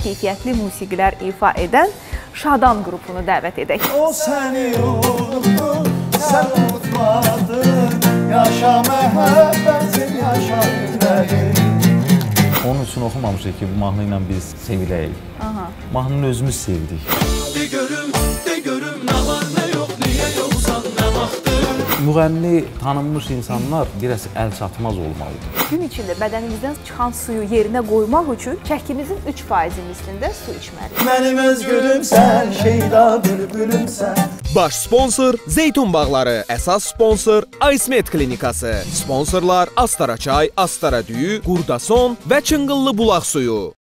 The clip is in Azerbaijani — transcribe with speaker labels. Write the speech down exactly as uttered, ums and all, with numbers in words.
Speaker 1: keyfiyyətli musiqilər ifa edən Şadan qrupunu dəvət edək.
Speaker 2: O səni unutdu, sən unutmadın, yaşa məhəbbətin, yaşa ürəyin.
Speaker 3: Onun üçün oxumamışıq ki, bu mahnı ilə biz seviləyik. Mahnını özümüz sevdik.
Speaker 2: De görüm, de görüm, nə var, nə yox, niyə yoxsan, nə vaxtdır?
Speaker 3: Müğənni, tanınmış insanlar biraz əl çatmaz olmalıdır.
Speaker 1: Gün içində bədənimizdən çıxan suyu yerinə qoymaq üçün çəkimizin üç faizi mislində su içməliyik.
Speaker 2: Mənim öz gülümsən, şeyda bülbülümsən.
Speaker 4: Baş sponsor Zeytun Bağları, əsas sponsor Aysmet Klinikası. Sponsorlar Astara çay, Astara düyü, Qurdason və Çıngıllı bulaq suyu.